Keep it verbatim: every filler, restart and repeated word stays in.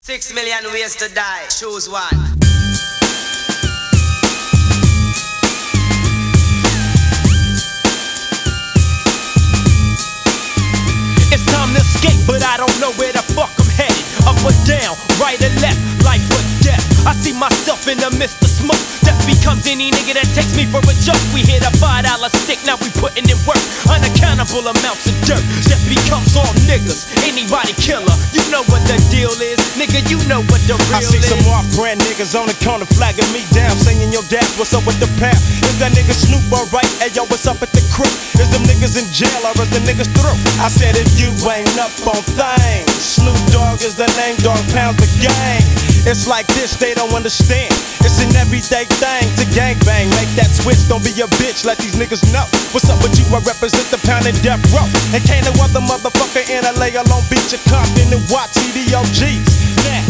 Six million ways to die, choose one. It's time to escape, but I don't know where the fuck I'm headed. Up or down, right or left, life or death. I see myself in the midst of smoke. Death becomes any nigga that takes me for a joke. We hit a five dollar stick, now we putting in work. Unaccountable amounts of dirt. Death becomes all niggas, anybody killer. You know what the deal is, nigga, you know what the real is. I see some off-brand niggas on the corner flagging me down, saying, yo, Dad, what's up with the pound? Is that nigga Snoop alright? Hey, yo, what's up at the crib? Is them niggas in jail or is the niggas through? I said, if you ain't up on things, Snoop Dogg is the name, Dog Pound's the gang. It's like this, they don't understand. It's an everyday thing to gangbang. Make that switch, don't be a bitch, let these niggas know. What's up with you? I represent the Pound and Death Row. And can't no other motherfucker in L A or Long Beach or Compton and watch C D O Gs.